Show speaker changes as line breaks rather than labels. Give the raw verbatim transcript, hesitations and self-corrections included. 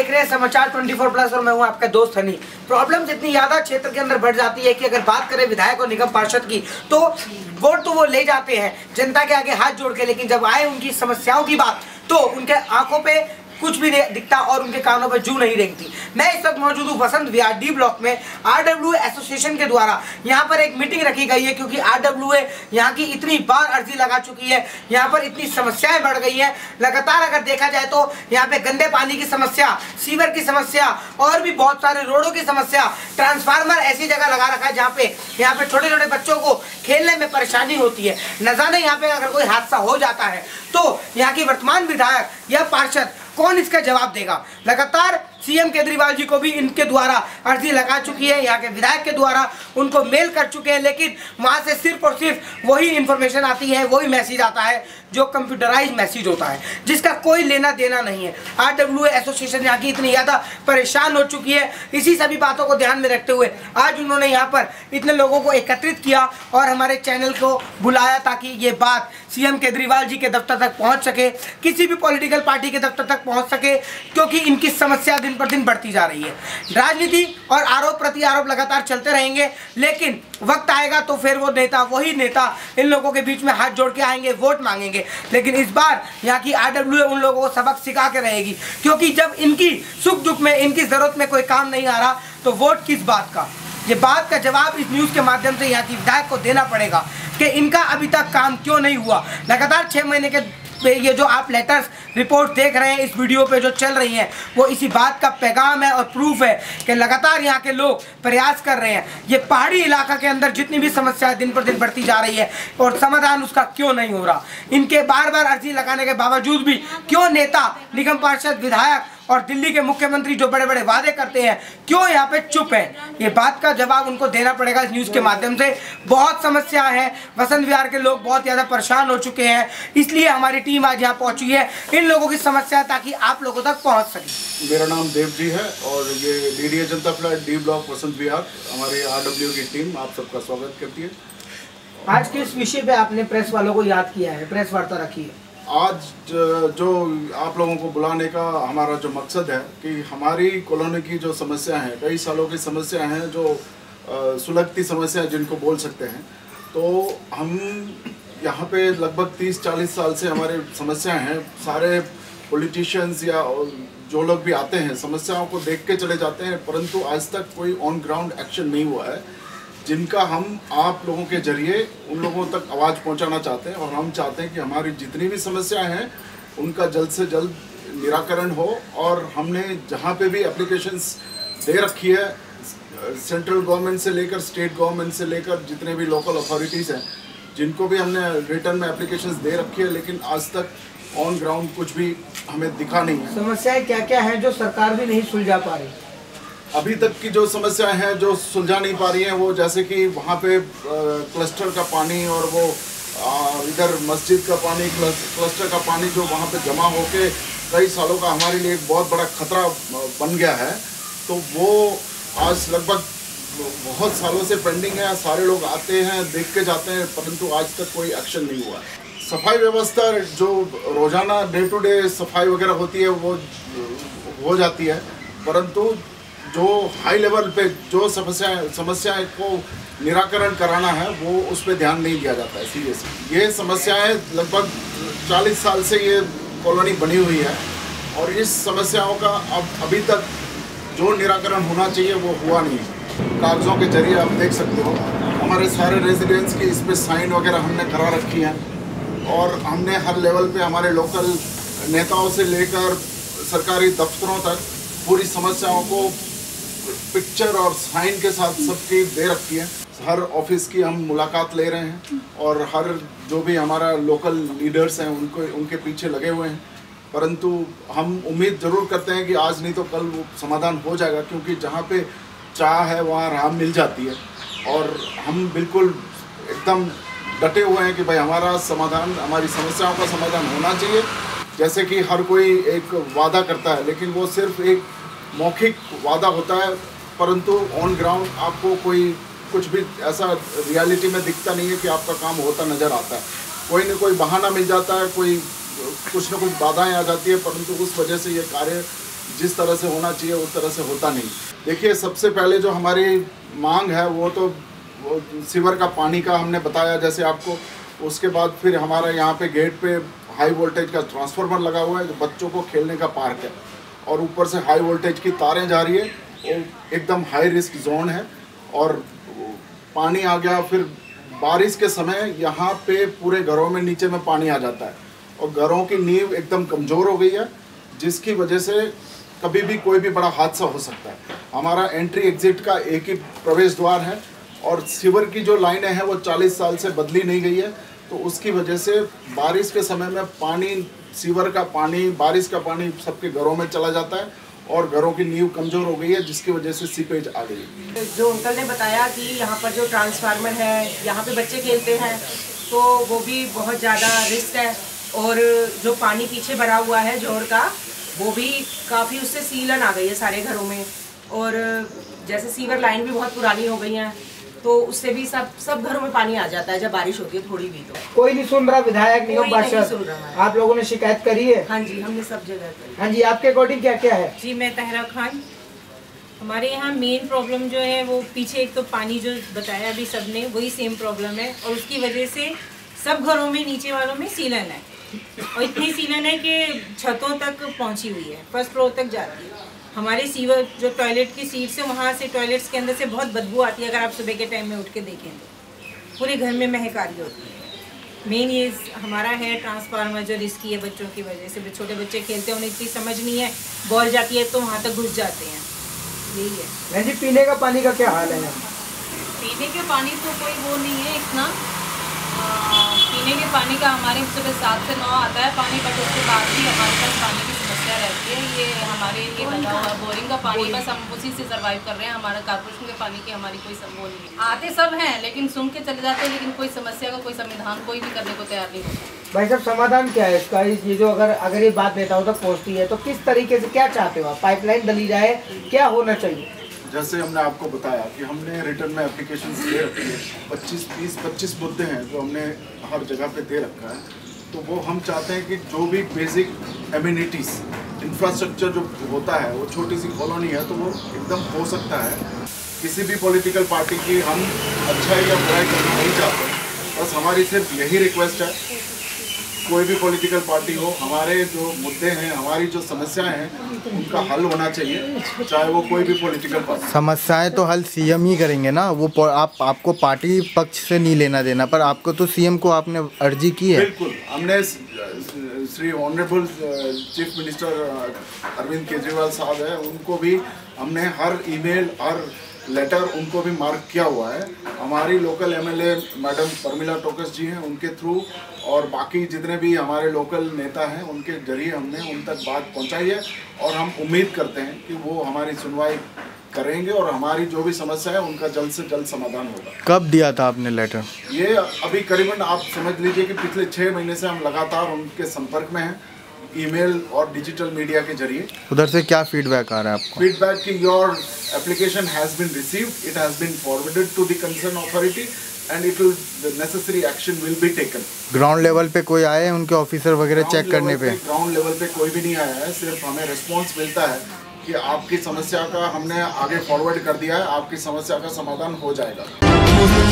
देख रहे हैं समाचार चौबीस प्लस और मैं हूं आपका दोस्त हनी। प्रॉब्लम्स इतनी ज्यादा क्षेत्र के अंदर बढ़ जाती है कि अगर बात करें विधायक और निगम पार्षद की तो वोट तो वो ले जाते हैं जनता के आगे हाथ जोड़ के, लेकिन जब आए उनकी समस्याओं की बात तो उनके आंखों पे कुछ भी नहीं दिखता और उनके कानों पर जू नहीं रेंगती। मैं इस वक्त मौजूद हूँ वसंत विहार डी ब्लॉक में। आरडब्ल्यूए एसोसिएशन के द्वारा यहाँ पर एक मीटिंग रखी गई है क्योंकि आरडब्ल्यूए यहाँ की इतनी बार अर्जी लगा चुकी है, यहाँ पर इतनी समस्याएं बढ़ गई हैं लगातार। अगर देखा जाए तो यहाँ पे गंदे पानी की समस्या, सीवर की समस्या और भी बहुत सारे रोडों की समस्या, ट्रांसफार्मर ऐसी जगह लगा रखा है जहाँ पे यहाँ पे छोटे छोटे बच्चों को खेलने में परेशानी होती है। न जाने यहाँ पे अगर कोई हादसा हो जाता है तो यहाँ की वर्तमान विधायक या पार्षद कौन इसका जवाब देगा। लगातार सीएम केजरीवाल जी को भी इनके द्वारा अर्जी लगा चुकी है, यहाँ के विधायक के द्वारा उनको मेल कर चुके हैं, लेकिन वहाँ से सिर्फ और सिर्फ वही इन्फॉर्मेशन आती है, वही मैसेज आता है जो कंप्यूटराइज मैसेज होता है जिसका कोई लेना देना नहीं है। आरडब्ल्यूए एसोसिएशन यहाँ की इतनी ज़्यादा परेशान हो चुकी है। इसी सभी बातों को ध्यान में रखते हुए आज उन्होंने यहाँ पर इतने लोगों को एकत्रित किया और हमारे चैनल को बुलाया ताकि ये बात सीएम केजरीवाल जी के दफ्तर तक पहुँच सके, किसी भी पॉलिटिकल पार्टी के दफ्तर तक पहुँच सके, क्योंकि इनकी समस्या दिन पर दिन बढ़ती जा रही है। राजनीति और आरोप प्रति आरोप लगातार चलते रहेंगे, लेकिन वक्त आएगा तो फिर वो नेता वही नेता इन लोगों के बीच में हाथ जोड़ के आएंगे, वोट मांगेंगे। लेकिन इस बार यहाँ की आरडब्ल्यूए उन लोगों को सबक सिखा के रहेगी, क्योंकि जब इनकी सुख दुख में, इनकी जरूरत में कोई काम नहीं आ रहा तो वोट किस बात का। ये बात का जवाब इस न्यूज़ के माध्यम से यहाँ की विधायक को देना पड़ेगा कि इनका अभी तक काम क्यों नहीं हुआ। लगातार छः महीने के ये जो आप लेटर्स रिपोर्ट देख रहे हैं इस वीडियो पे जो चल रही हैं वो इसी बात का पैगाम है और प्रूफ है कि लगातार यहाँ के लोग प्रयास कर रहे हैं। ये पहाड़ी इलाका के अंदर जितनी भी समस्याएं दिन पर दिन बढ़ती जा रही है और समाधान उसका क्यों नहीं हो रहा। इनके बार बार अर्जी लगाने के बावजूद भी क्यों नेता, निगम पार्षद, विधायक और दिल्ली के मुख्यमंत्री जो बड़े बड़े वादे करते हैं क्यों यहाँ पे चुप है। ये बात का जवाब उनको देना पड़ेगा इस न्यूज़ के माध्यम से। बहुत समस्या है, वसंत विहार के लोग बहुत ज़्यादा परेशान हो चुके हैं, इसलिए हमारी टीम आज यहाँ पहुँची है इन लोगों की समस्या ताकि आप लोगों तक पहुँच सके।
मेरा नाम देव जी है और ये डीडीए जनता flat D block Vasant Vihar हमारी आरडब्ल्यू की टीम आप सबका स्वागत करती है।
आज किस विषय पे आपने प्रेस वालों को याद किया है, प्रेस वार्ता रखी है?
आज जो आप लोगों को बुलाने का हमारा जो मकसद है कि हमारी कॉलोनी की जो समस्या है, कई सालों की समस्या हैं, जो सुलगती समस्या जिनको बोल सकते हैं, तो हम यहाँ पे लगभग तीस चालीस साल से हमारे समस्याएं हैं। सारे पॉलिटिशियंस या जो लोग भी आते हैं समस्याओं को देख के चले जाते हैं, परंतु आज तक कोई ऑन ग्राउंड एक्शन नहीं हुआ है जिनका हम आप लोगों के जरिए उन लोगों तक आवाज़ पहुंचाना चाहते हैं। और हम चाहते हैं कि हमारी जितनी भी समस्याएं हैं उनका जल्द से जल्द निराकरण हो। और हमने जहां पे भी एप्लीकेशंस दे रखी है, सेंट्रल गवर्नमेंट से लेकर स्टेट गवर्नमेंट से लेकर जितने भी लोकल अथॉरिटीज़ हैं, जिनको भी हमने रिटर्न में एप्लीकेशंस दे रखी है, लेकिन आज तक ऑन ग्राउंड कुछ भी हमें दिखा नहीं है।
समस्याएँ क्या क्या हैं जो सरकार भी नहीं सुलझा पा रही?
अभी तक की जो समस्याएं हैं जो सुलझा नहीं पा रही हैं, वो जैसे कि वहाँ पे क्लस्टर का पानी और वो इधर मस्जिद का पानी, क्लस्टर का पानी जो वहाँ पे जमा होके कई सालों का हमारे लिए एक बहुत बड़ा खतरा बन गया है, तो वो आज लगभग बहुत सालों से पेंडिंग है। सारे लोग आते हैं, देख के जाते हैं, परंतु आज तक कोई एक्शन नहीं हुआ है। सफाई व्यवस्था जो रोज़ाना डे टू डे सफाई वगैरह होती है वो हो जाती है, परंतु जो हाई लेवल पे जो समस्या समस्याएं को निराकरण कराना है वो उस पर ध्यान नहीं दिया जाता है सीरियसली। ये समस्याएं लगभग चालीस साल से ये कॉलोनी बनी हुई है और इस समस्याओं का अब अभी तक जो निराकरण होना चाहिए वो हुआ नहीं है। कागज़ों के जरिए आप देख सकते हो हमारे सारे रेजिडेंट्स की इस पर साइन वगैरह हमने करा रखी हैं और हमने हर लेवल पे हमारे लोकल नेताओं से लेकर सरकारी दफ्तरों तक पूरी समस्याओं को पिक्चर और साइन के साथ सबकी दे रखी है। हर ऑफिस की हम मुलाकात ले रहे हैं और हर जो भी हमारा लोकल लीडर्स हैं उनको उनके पीछे लगे हुए हैं, परंतु हम उम्मीद ज़रूर करते हैं कि आज नहीं तो कल वो समाधान हो जाएगा, क्योंकि जहाँ पे चाह है वहाँ राह मिल जाती है। और हम बिल्कुल एकदम डटे हुए हैं कि भाई हमारा समाधान, हमारी समस्याओं का समाधान होना चाहिए। जैसे कि हर कोई एक वादा करता है, लेकिन वो सिर्फ एक मौखिक वादा होता है, परंतु ऑन ग्राउंड आपको कोई कुछ भी ऐसा रियलिटी में दिखता नहीं है कि आपका काम होता नज़र आता है। कोई न कोई बहाना मिल जाता है, कोई कुछ न कुछ बाधाएं आ जाती है, परंतु उस वजह से ये कार्य जिस तरह से होना चाहिए उस तरह से होता नहीं। देखिए, सबसे पहले जो हमारी मांग है वो तो वो सीवर का पानी का हमने बताया जैसे आपको। उसके बाद फिर हमारा यहाँ पे गेट पे हाई वोल्टेज का ट्रांसफार्मर लगा हुआ है जो बच्चों को खेलने का पार्क है, और ऊपर से हाई वोल्टेज की तारें जा रही है, वो एकदम हाई रिस्क जोन है। और पानी आ गया, फिर बारिश के समय यहाँ पे पूरे घरों में नीचे में पानी आ जाता है और घरों की नींव एकदम कमज़ोर हो गई है, जिसकी वजह से कभी भी कोई भी बड़ा हादसा हो सकता है। हमारा एंट्री एग्जिट का एक ही प्रवेश द्वार है और सीवर की जो लाइनें हैं वो चालीस साल से बदली नहीं गई है, तो उसकी वजह से बारिश के समय में पानी, सीवर का पानी, बारिश का पानी सबके घरों में चला जाता है और घरों की नींव कमज़ोर हो गई है, जिसकी वजह से सीपेज आ गई।
जो अंकल ने बताया कि यहाँ पर जो ट्रांसफार्मर है, यहाँ पे बच्चे खेलते हैं, तो वो भी बहुत ज़्यादा रिस्क है। और जो पानी पीछे भरा हुआ है जोड़ का, वो भी काफ़ी, उससे सीलन आ गई है सारे घरों में। और जैसे सीवर लाइन भी बहुत पुरानी हो गई है, तो उससे भी सब सब घरों में पानी आ जाता है जब बारिश होती है थोड़ी भी। तो
कोई नहीं सुन रहा, विधायक निगम पार्षद, आप लोगों ने शिकायत करी है?
हाँ जी, हमने सब जगह करी।
हाँ जी, आपके अकॉर्डिंग क्या क्या है?
जी, मैं तहरा खान। हमारे यहाँ मेन प्रॉब्लम जो है वो पीछे एक तो पानी जो बताया अभी सबने, वही सेम प्रॉब्लम है, और उसकी वजह से सब घरों में, नीचे वालों में सीलन है, और इतनी सीलन है कि छतों तक पहुँची हुई है, फर्स्ट फ्लोर तक जाती है। हमारे सीवर जो टॉयलेट की सीट से, वहाँ से टॉयलेट्स के अंदर से बहुत बदबू आती है। अगर आप सुबह के टाइम में उठ के देखें तो पूरे घर में महक आ रही होती है। मेन ये हमारा है ट्रांसफार्मर जो रिस्की है बच्चों की वजह से। छोटे बच्चे खेलते हैं, उन्हें इतनी समझ नहीं है, बॉल जाती है तो वहाँ तक घुस जाते हैं, यही है।
नहीं जी, पीने का पानी का क्या हाल है?
पीने के पानी तो कोई वो नहीं है इतना। पीने के पानी का हमारे सुबह सात से नौ आता है पानी, बट उसके बाद भी हमारे पास पानी की समस्या रहती है। ये हमारे ये लगा हुआ है बोरिंग का पानी, बस हम उसी से सर्वाइव कर रहे हैं। हमारा कॉर्पोरेशन के पानी की हमारी कोई वो नहीं है। आते सब हैं लेकिन सुन के चले जाते हैं, लेकिन कोई समस्या का कोई समाधान कोई भी करने को तैयार नहीं होता।
भाई साहब, समाधान क्या है इसका? ये जो अगर अगर ये बात नेताओं तक पहुँचती है तो किस तरीके से क्या चाहते हो आप? पाइपलाइन डली जाए, क्या होना चाहिए?
जैसे हमने आपको बताया कि हमने रिटर्न में एप्लीकेशन दे रखी है, पच्चीस बीस पच्चीस मुद्दे हैं जो हमने हर जगह पे दे रखा है। तो वो हम चाहते हैं कि जो भी बेसिक एमिनिटीज़, इंफ्रास्ट्रक्चर जो होता है, वो छोटी सी कॉलोनी है तो वो एकदम हो सकता है। किसी भी पॉलिटिकल पार्टी की हम अच्छाई या बुराई करना नहीं चाहते, बस हमारी सिर्फ यही रिक्वेस्ट है, कोई भी पॉलिटिकल पार्टी हो, हमारे जो मुद्दे हैं, हमारी जो समस्याएं हैं, उनका हल होना चाहिए, चाहे वो कोई भी पॉलिटिकल पार्टी।
समस्याएं तो हल सीएम ही करेंगे ना, वो आप आपको पार्टी पक्ष से नहीं लेना देना, पर आपको तो सीएम को आपने अर्जी की है।
बिल्कुल, हमने Shri honourable chief minister Arvind Kejriwal साहब है, उनको भी हमने हर ईमेल, हर लेटर उनको भी मार्क किया हुआ है। हमारी local MLA madam Pramila Tokas ji हैं, उनके थ्रू, और बाकी जितने भी हमारे लोकल नेता हैं उनके जरिए हमने उन तक बात पहुंचाई है, और हम उम्मीद करते हैं कि वो हमारी सुनवाई करेंगे और हमारी जो भी समस्या है उनका जल्द से जल्द समाधान होगा।
कब दिया था आपने लेटर?
ये अभी करीबन आप समझ लीजिए कि पिछले छः महीने से हम लगातार उनके संपर्क में हैं, ईमेल और डिजिटल मीडिया के जरिए।
उधर से क्या फीडबैक आ रहा है आपको?
फीडबैक कि your application has been received, it has been forwarded to the concern authority and it will the necessary action will be taken.
Ground level पे कोई आए हैं उनके ऑफिसर वगैरह चेक करने पे?
ग्राउंड लेवल पे कोई भी नहीं आया है, सिर्फ हमें रिस्पॉन्स मिलता है कि आपकी समस्या का हमने आगे फॉरवर्ड कर दिया है, आपकी समस्या का समाधान हो जाएगा।